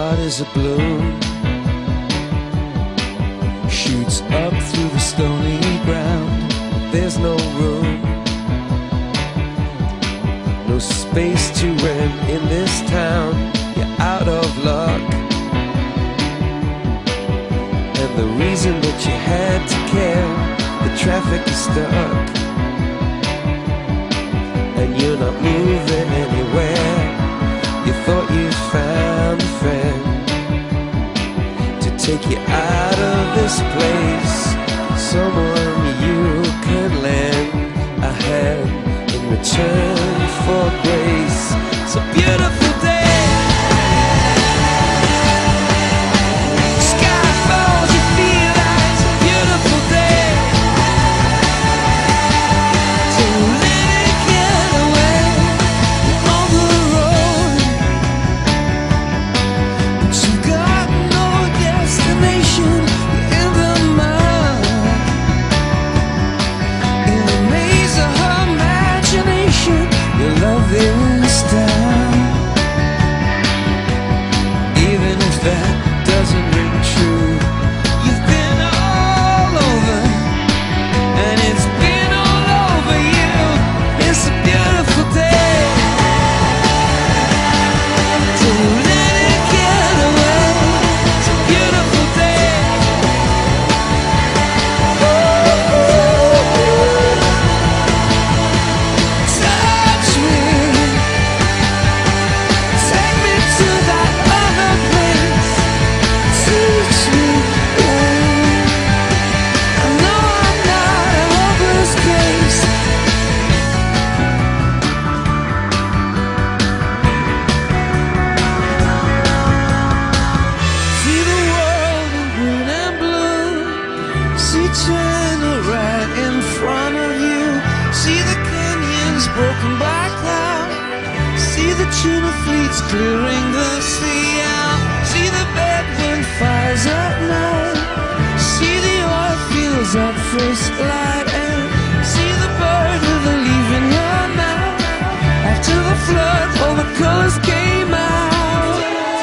heart is a balloon, shoots up through the stony ground. There's no room, no space to rent in this town. You're out of luck, and the reason that you had to care, the traffic is stuck, and you're not moving anywhere. You thought you found a friend to take you out of this place, someone you could lend a hand in return for grace. It's a beautiful day. Sky falls, you feel like it's a beautiful day. So let it get away. You're on the road, but you got no destination. You're in the mud, in a maze of her imagination. Your love is down, even if that doesn't ring true. You've been all over, and it's been all over you. It's a beautiful day. So let it get away. It's a beautiful day. Touch me, take me to that other place. Teach me, babe. I know I'm not a hopeless case. See the world in green and blue. See China right in front of you. See the canyons broken by cloud. See the tuna fleets clearing the sea out. See the bedroom fires at night. See the oil fields at first light. And see the bird with a leaf in her mouth. After the flood, all the colors came out.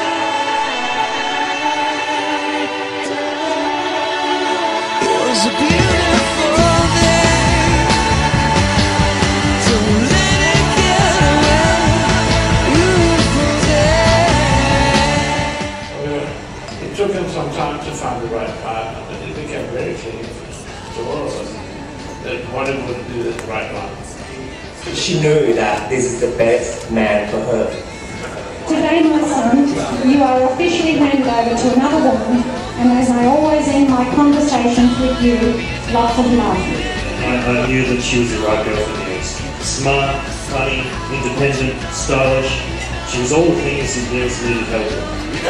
It was a beautiful day. So let it get away. Beautiful day. It took him some time to find the right partner, but it became very clear to all of us that Wannee would do the right one. She knew that this is the best man for her. Today, my son, you are officially handed over to another woman, and as I always end my conversations with you, lots of love. I knew that she was the right girl for Niels. Smart, funny, independent, stylish. She was all the things that Niels needed help with.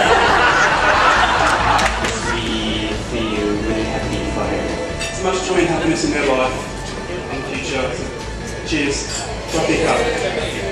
We feel really happy for her. As much joy and happiness in their life in the future. Cheers. Drop your cup.